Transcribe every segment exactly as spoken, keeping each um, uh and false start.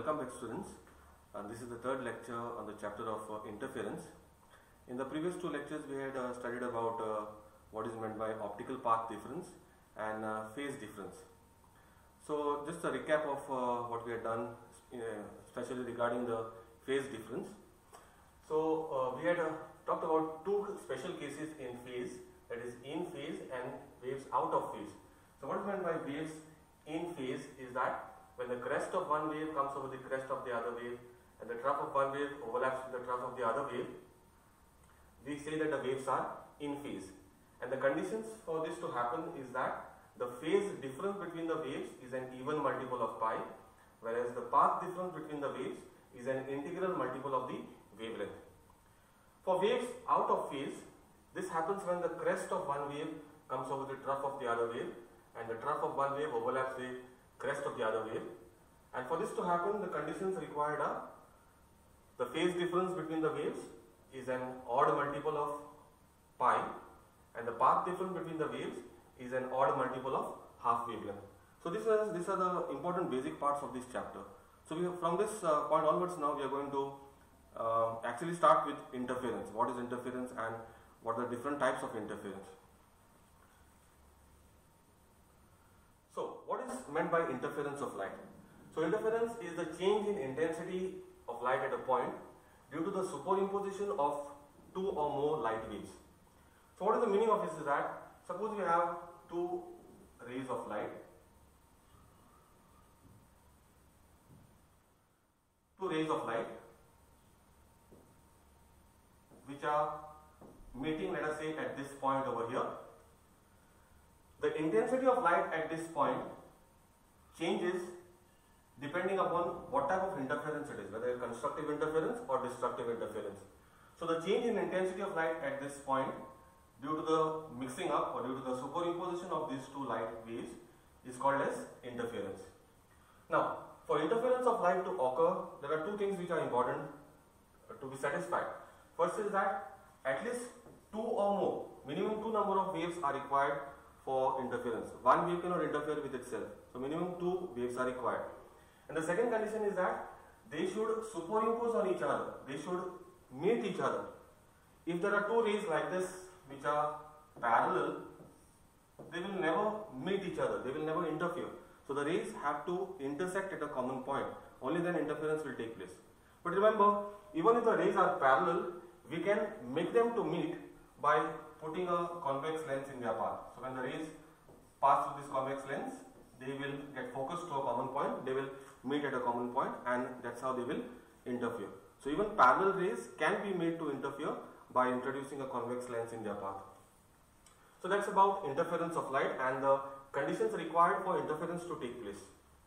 welcome back students. Uh, this is the third lecture on the chapter of uh, interference. In the previous two lectures we had uh, studied about uh, what is meant by optical path difference and uh, phase difference. So just a recap of uh, what we had done, uh, especially regarding the phase difference. So uh, we had uh, talked about two special cases in phase, that is in phase and waves out of phase. So what is meant by waves in phase is that when the crest of one wave comes over the crest of the other wave and the trough of one wave overlaps with the trough of the other wave, we say that the waves are in phase. And the conditions for this to happen is that the phase difference between the waves is an even multiple of pi, whereas the path difference between the waves is an integral multiple of the wavelength. For waves out of phase, this happens when the crest of one wave comes over the trough of the other wave and the trough of one wave overlaps the crest of the other wave. And for this to happen, the conditions required are the phase difference between the waves is an odd multiple of pi and the path difference between the waves is an odd multiple of half wavelength. So this is, these are the important basic parts of this chapter. So we have, from this uh, point onwards now we are going to uh, actually start with interference. What is interference and what are the different types of interference? So what is meant by interference of light? So interference is the change in intensity of light at a point due to the superimposition of two or more light waves. So what is the meaning of this is that suppose we have two rays of light, two rays of light which are meeting, let us say, at this point over here. The intensity of light at this point changes depending upon what type of interference it is, whether it's constructive interference or destructive interference. So the change in intensity of light at this point due to the mixing up or due to the superimposition of these two light waves is called as interference. Now, for interference of light to occur, there are two things which are important to be satisfied. First is that at least two or more, minimum two number of waves are required for interference. One wave cannot interfere with itself. So minimum two waves are required. And the second condition is that they should superimpose on each other. They should meet each other. If there are two rays like this which are parallel, they will never meet each other. They will never interfere. So the rays have to intersect at a common point. Only then interference will take place. But remember, even if the rays are parallel, we can make them to meet by putting a convex lens in their path. So when the rays pass through this convex lens, they will get focused to a common point, they will meet at a common point, and that's how they will interfere. So even parallel rays can be made to interfere by introducing a convex lens in their path. So that's about interference of light and the conditions required for interference to take place.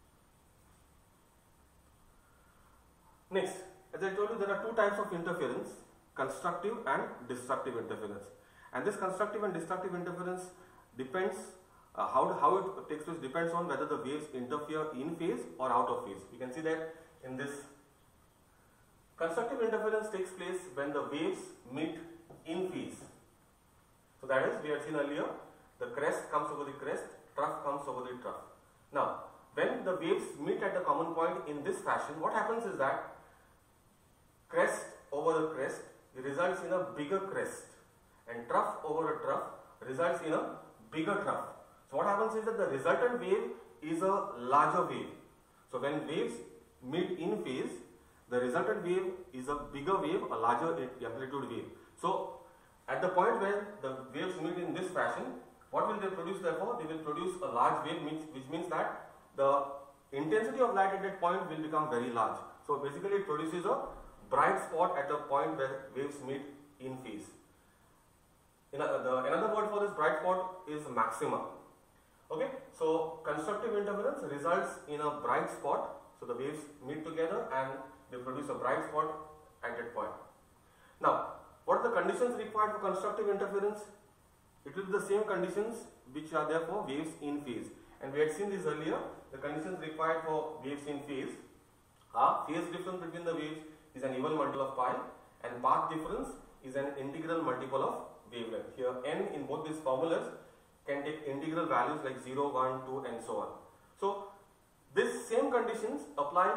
Next, as I told you, there are two types of interference, constructive and destructive interference. And this constructive and destructive interference depends, uh, how, how it takes place depends on whether the waves interfere in phase or out of phase. You can see that in this. Constructive interference takes place when the waves meet in phase. So that is, we had seen earlier, the crest comes over the crest, trough comes over the trough. Now, when the waves meet at a common point in this fashion, what happens is that crest over the crest results in a bigger crest and trough over a trough results in a bigger trough. So what happens is that the resultant wave is a larger wave. So when waves meet in phase, the resultant wave is a bigger wave, a larger amplitude wave. So at the point where the waves meet in this fashion, what will they produce therefore? They will produce a large wave, which means that the intensity of light at that point will become very large. So basically it produces a bright spot at the point where waves meet in phase. In a, the, another word for this bright spot is maxima. Okay, so constructive interference results in a bright spot. So the waves meet together and they produce a bright spot at that point. Now, what are the conditions required for constructive interference? It will be the same conditions which are there for waves in phase. And we had seen this earlier. The conditions required for waves in phase are phase difference between the waves is an even multiple of pi and path difference is an integral multiple of wavelength. Here n in both these formulas can take integral values like zero, one, two and so on. So these same conditions apply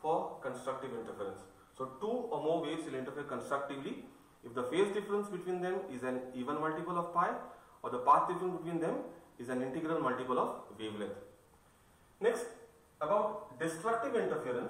for constructive interference. So two or more waves will interfere constructively if the phase difference between them is an even multiple of pi, or the path difference between them is an integral multiple of wavelength. Next, about destructive interference.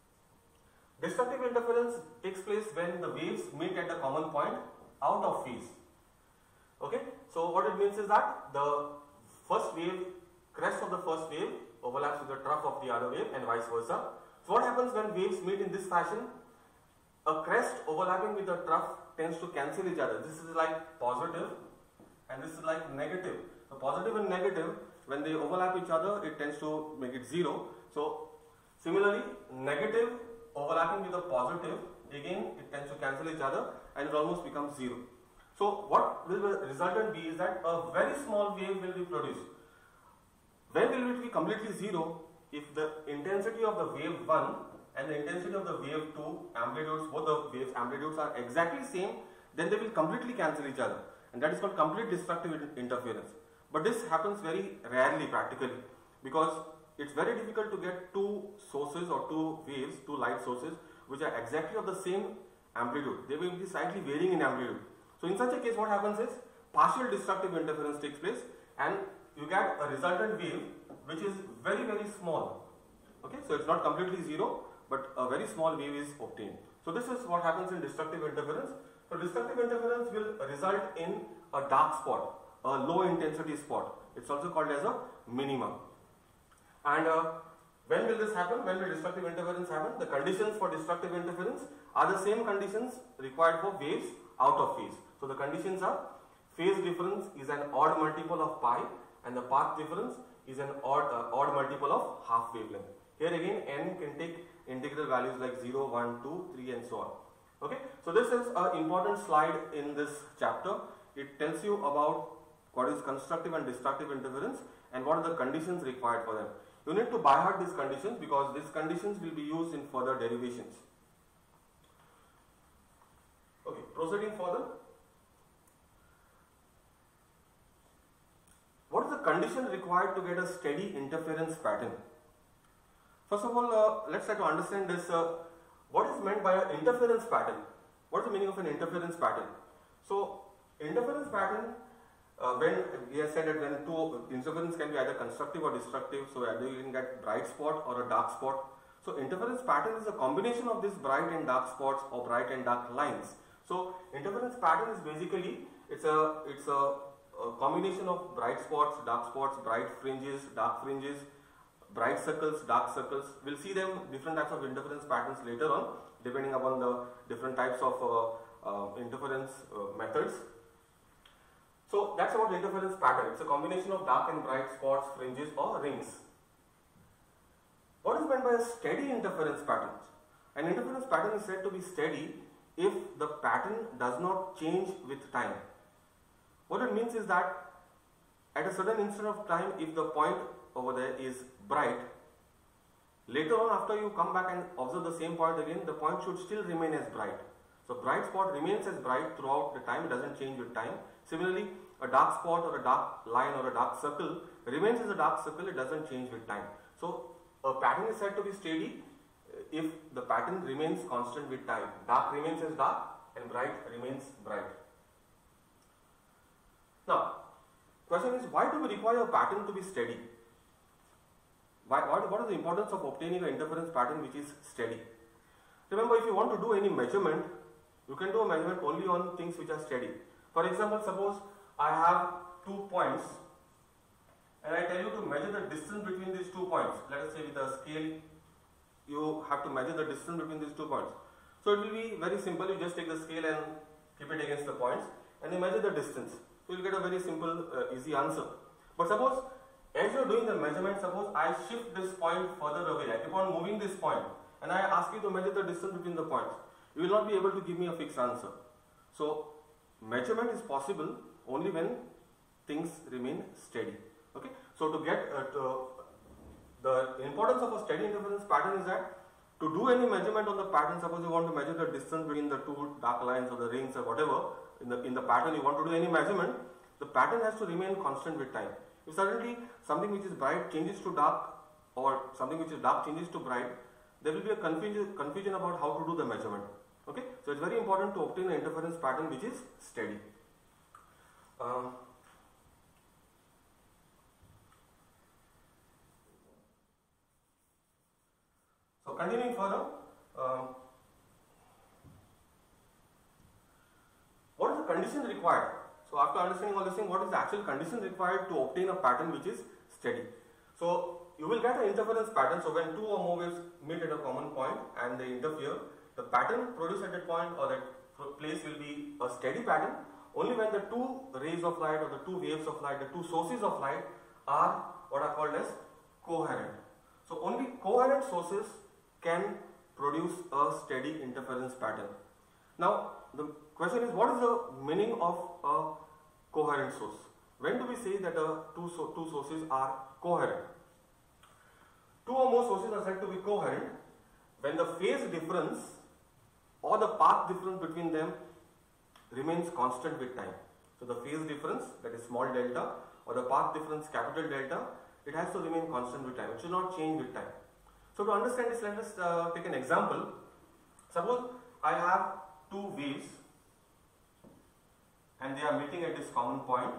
Destructive interference takes place when the waves meet at a common point out of phase. Okay, so what it means is that the first wave, crest of the first wave overlaps with the trough of the other wave and vice versa. So what happens when waves meet in this fashion? A crest overlapping with the trough tends to cancel each other. This is like positive and this is like negative. So positive and negative, when they overlap each other, it tends to make it zero. So similarly, negative overlapping with a positive, again it tends to cancel each other and it almost becomes zero. So what will the resultant be is that a very small wave will be produced. When will it be completely zero? If the intensity of the wave one and the intensity of the wave two amplitudes, both the waves amplitudes are exactly same, then they will completely cancel each other, and that is called complete destructive interference. But this happens very rarely practically, because it's very difficult to get two sources or two waves, two light sources which are exactly of the same amplitude. They will be slightly varying in amplitude. So in such a case, what happens is partial destructive interference takes place and you get a resultant wave which is very very small. Okay, so it's not completely zero, but a very small wave is obtained. So this is what happens in destructive interference. So destructive interference will result in a dark spot, a low intensity spot. It's also called as a minimum. And uh, when will this happen? When will destructive interference happen? The conditions for destructive interference are the same conditions required for waves out of phase. So the conditions are phase difference is an odd multiple of pi and the path difference is an odd, uh, odd multiple of half wavelength. Here again n can take integral values like zero, one, two, three and so on. Okay, so this is an important slide in this chapter. It tells you about what is constructive and destructive interference and what are the conditions required for them. You need to by heart these conditions because these conditions will be used in further derivations. Okay, proceeding further. What is the condition required to get a steady interference pattern? First of all, uh, let's try to understand this. Uh, what is meant by an interference pattern? What is the meaning of an interference pattern? So, interference pattern, uh, when we have said that when two interference can be either constructive or destructive, so either you can get bright spot or a dark spot. So, interference pattern is a combination of these bright and dark spots or bright and dark lines. So, interference pattern is basically it's a it's a, a combination of bright spots, dark spots, bright fringes, dark fringes, bright circles, dark circles. We'll see them different types of interference patterns later on, depending upon the different types of uh, uh, interference uh, methods. So that's about interference pattern. It's a combination of dark and bright spots, fringes or rings. What is meant by a steady interference pattern? An interference pattern is said to be steady if the pattern does not change with time. What it means is that at a certain instant of time, if the point over there is bright, later on after you come back and observe the same point again, the point should still remain as bright. So bright spot remains as bright throughout the time, it doesn't change with time. Similarly, a dark spot or a dark line or a dark circle remains as a dark circle, it doesn't change with time. So a pattern is said to be steady if the pattern remains constant with time. Dark remains as dark and bright remains bright. Now, question is, why do we require a pattern to be steady? Why, what, what is the importance of obtaining an interference pattern which is steady? Remember, if you want to do any measurement, you can do a measurement only on things which are steady. For example, suppose I have two points and I tell you to measure the distance between these two points. Let us say with a scale, you have to measure the distance between these two points. So it will be very simple. You just take the scale and keep it against the points and you measure the distance. So you will get a very simple, uh, easy answer. But suppose as you are doing the measurement, suppose I shift this point further away. I keep on moving this point and I ask you to measure the distance between the points. You will not be able to give me a fixed answer. So measurement is possible only when things remain steady. Okay. So to get uh, to, the importance of a steady interference pattern is that to do any measurement on the pattern, suppose you want to measure the distance between the two dark lines or the rings or whatever, in the, in the pattern you want to do any measurement, the pattern has to remain constant with time. If suddenly something which is bright changes to dark or something which is dark changes to bright, there will be a confusion, confusion about how to do the measurement. Okay, so it's very important to obtain an interference pattern which is steady. Um, so continuing further, um, what is the condition required? So after understanding all this thing, what is the actual condition required to obtain a pattern which is steady? So you will get an interference pattern. So when two or more waves meet at a common point and they interfere, the pattern produced at that point or that place will be a steady pattern only when the two rays of light or the two waves of light, the two sources of light are what are called as coherent. So only coherent sources can produce a steady interference pattern. Now the question is, what is the meaning of a coherent source? When do we say that the two, so, two sources are coherent? Two or more sources are said to be coherent when the phase difference or the path difference between them remains constant with time. So the phase difference, that is small delta, or the path difference, capital delta, it has to remain constant with time. It should not change with time. So to understand this, let us uh, take an example. Suppose I have two waves and they are meeting at this common point.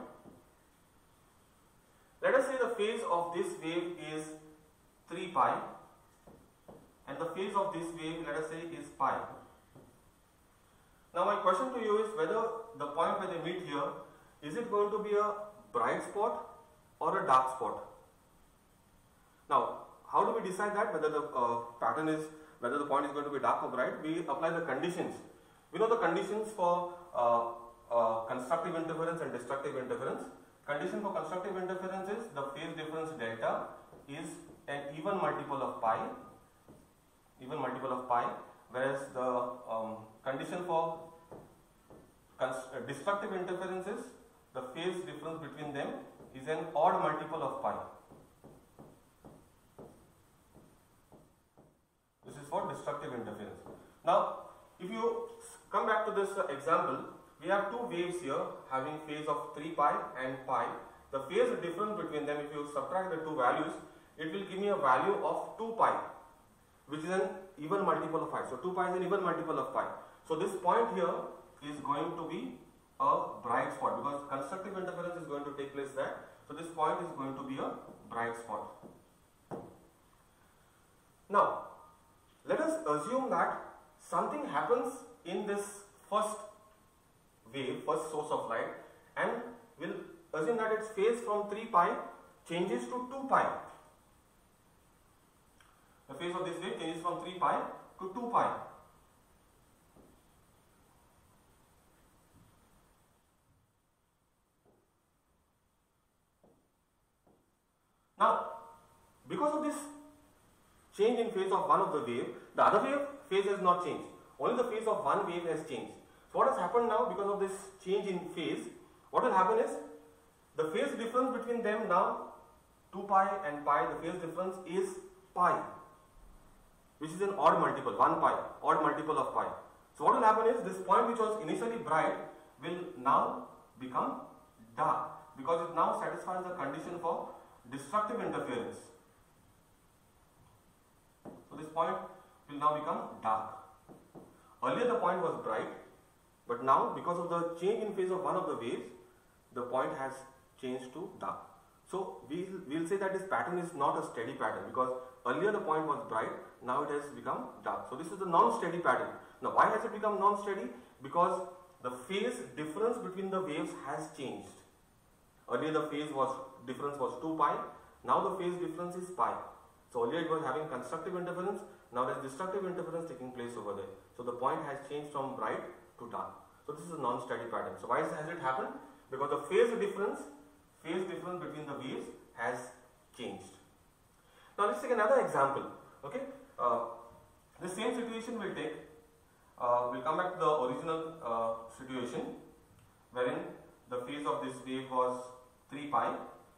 Let us say the phase of this wave is three pi and the phase of this wave, let us say, is pi. Now my question to you is whether the point where they meet here, is it going to be a bright spot or a dark spot? Now how do we decide that, whether the uh, pattern is, whether the point is going to be dark or bright? We apply the conditions. We know the conditions for uh, uh, constructive interference and destructive interference. Condition for constructive interference is the phase difference delta is an even multiple of pi, even multiple of pi, whereas the um, condition for uh, destructive interference is the phase difference between them is an odd multiple of pi. This is for destructive interference. Now, if you come back to this uh, example, we have two waves here having phase of three pi and pi. The phase difference between them, if you subtract the two values, it will give me a value of two pi, which is an even multiple of pi. So two pi is an even multiple of pi. So this point here is going to be a bright spot because constructive interference is going to take place there. So this point is going to be a bright spot. Now, let us assume that something happens in this first wave, first source of light, and we'll assume that its phase from three pi changes to two pi. The phase of this wave changes from three pi to two pi. Now, because of this change in phase of one of the wave, the other wave phase has not changed. Only the phase of one wave has changed. So what has happened now, because of this change in phase, what will happen is the phase difference between them now, two pi and pi, the phase difference is pi, which is an odd multiple, one pi, odd multiple of pi. So what will happen is this point which was initially bright will now become dark because it now satisfies the condition for destructive interference. So this point will now become dark. Earlier the point was bright, but now because of the change in phase of one of the waves, the point has changed to dark. So we will say that this pattern is not a steady pattern because earlier the point was bright, now it has become dark. So this is a non-steady pattern. Now why has it become non-steady? Because the phase difference between the waves has changed. Earlier the phase was difference was two pi, now the phase difference is pi. So earlier it was having constructive interference, now there is destructive interference taking place over there. So the point has changed from bright to dark. So this is a non-steady pattern. So why has it happened? Because the phase difference, phase difference between the waves has changed. Now let's take another example. Okay, uh, the same situation will take. Uh, we'll come back to the original uh, situation wherein the phase of this wave was three pi.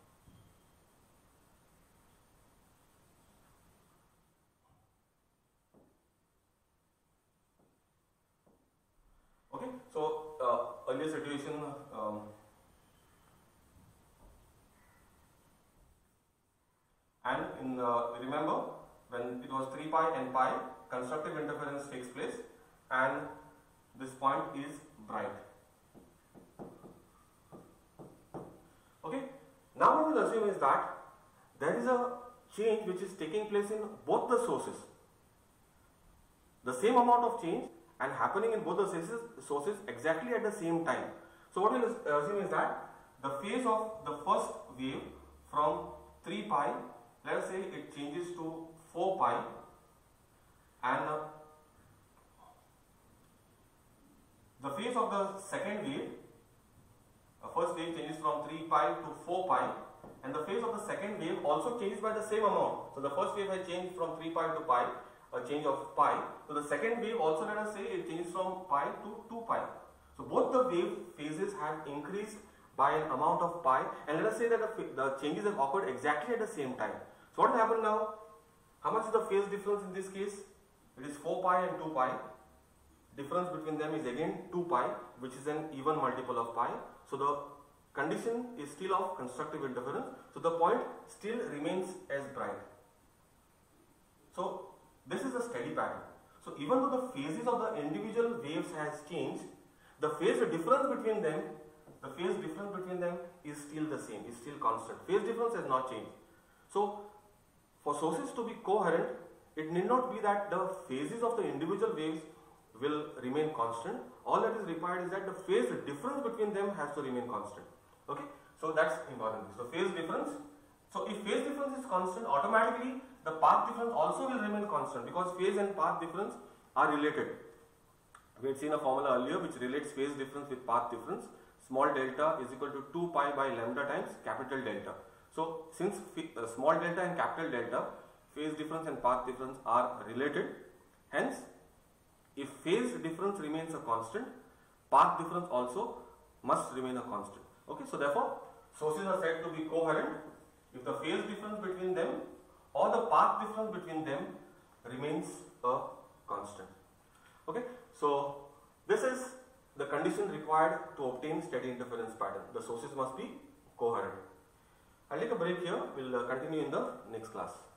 Okay, so uh, earlier situation, um, and in uh, remember when it was three pi and pi, constructive interference takes place and this point is bright. Okay, now what we will assume is that there is a change which is taking place in both the sources. The same amount of change and happening in both the sources, sources exactly at the same time. So what we will assume is that the phase of the first wave from three pi, let us say it changes to four pi, and uh, the phase of the second wave, the first wave changes from three pi to four pi, and the phase of the second wave also changes by the same amount. So the first wave has changed from three pi to pi, a change of pi. So the second wave also, let us say it changes from pi to two pi. So both the wave phases have increased by an amount of pi, and let us say that the, the changes have occurred exactly at the same time. So what will happen now? How much is the phase difference in this case? It is four pi and two pi. Difference between them is again two pi, which is an even multiple of pi. So the condition is still of constructive interference. So the point still remains as bright. So this is a steady pattern. So even though the phases of the individual waves has changed, the phase difference between them, the phase difference between them is still the same, is still constant. Phase difference has not changed. So for sources to be coherent, it need not be that the phases of the individual waves will remain constant. All that is required is that the phase difference between them has to remain constant. Okay, so that's important. So phase difference. So if phase difference is constant, automatically the path difference also will remain constant, because phase and path difference are related. We had seen a formula earlier which relates phase difference with path difference. Small delta is equal to two pi by lambda times capital delta. So since uh, small delta and capital delta, phase difference and path difference are related, hence if phase difference remains a constant, path difference also must remain a constant. Okay, so therefore sources are said to be coherent if the phase difference between them or the path difference between them remains a constant. Okay, so this is the condition required to obtain steady interference pattern. The sources must be coherent. I'll take a break here. We'll uh, continue in the next class.